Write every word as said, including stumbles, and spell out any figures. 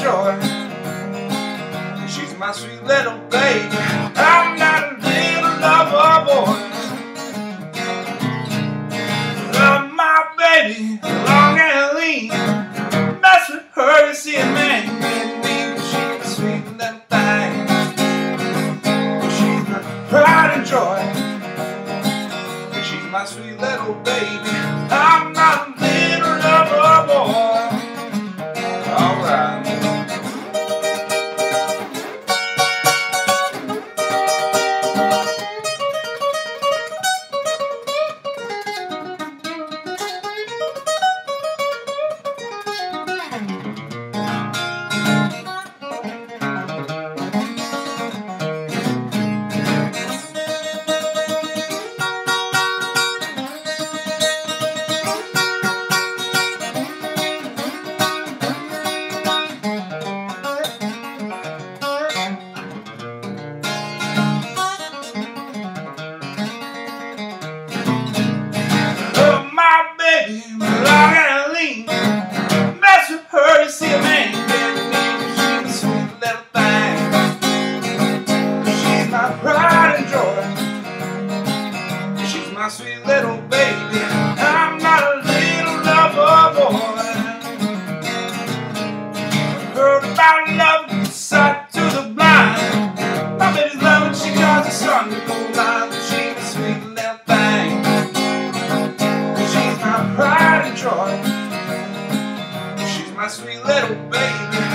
joy. She's my sweet little baby. I'm not a little lover boy. Love my baby, long and lean. Mess with her to see a man get me, 'cause she's a sweet little thing. She's my pride and joy. She's my sweet little baby. I'm not a little lover boy. Alright. Long and lean, mess with her to see a man get me. She's a sweet little thing. She's my pride and joy. She's my sweet little baby. I'm not a little lover boy. Heard about love, sight to the blind. My baby's loving, she caused the sun to go blind. She's a sweet little thing. She's my pride and joy. She's my sweet little baby.